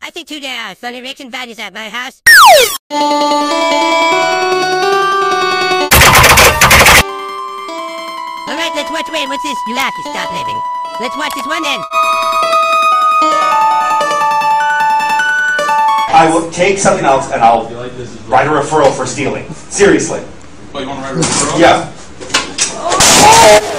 I think two funny ricks and baddies at my house. Alright, let's watch. Wait, what's this? You laugh, you stop living. Let's watch this one then. I will take something else and I'll write a referral for stealing. Seriously. Oh, you want to write a referral? Yeah.